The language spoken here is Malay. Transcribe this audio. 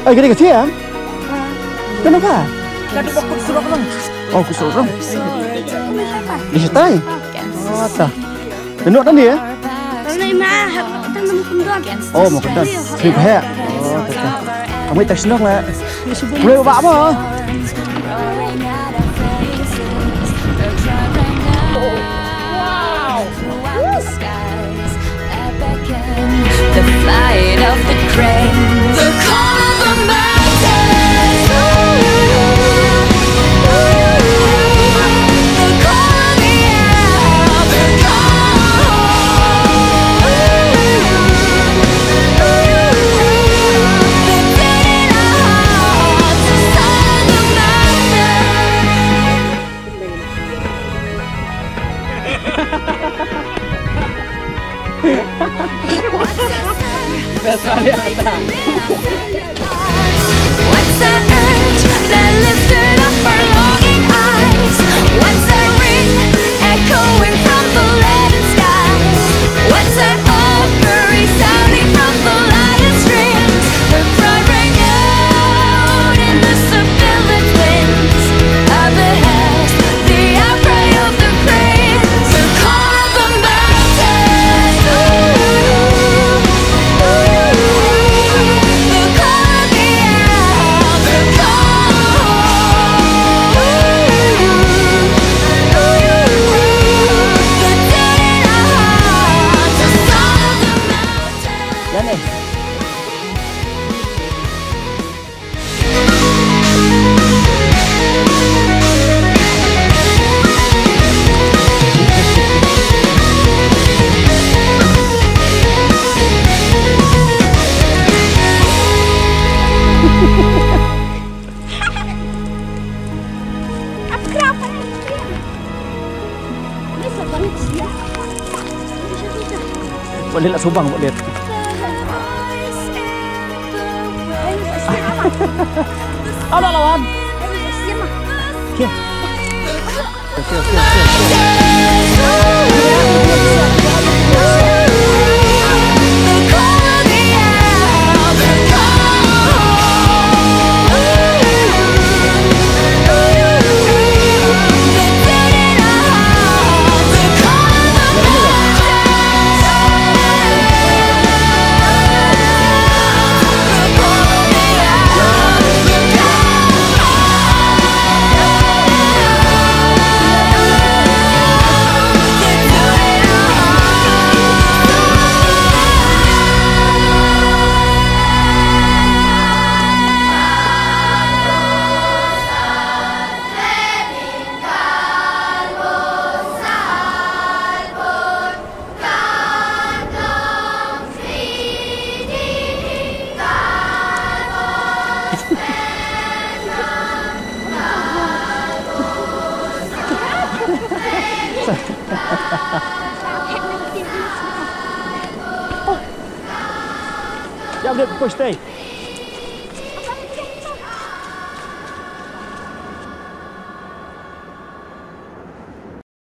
gini kecil ya? Kenapa? Tadi waktu suruh orang. Oh, kusuk orang. Di sitai. Oh, tak. Tenuk tadi ya? Oh, mau kendan. Sering kayak. Oh, tak. Kamu tak senang lah. Boleh bawa apa? The flight of the crane, the call of the mountains, the call of the air, the call, the dead in our hearts, the sound of the What's that urge that lifted up our longing eyes? What's that ring echoing from the leaden skies? What's that offering sounding from the lighted streams? The cry rang out in the sibilant winds of the hills, the outcry of the cranes, the call of the mountains. Buat dia nak subang buat dia. Ada lawan. Okey. Jangan dia push stay.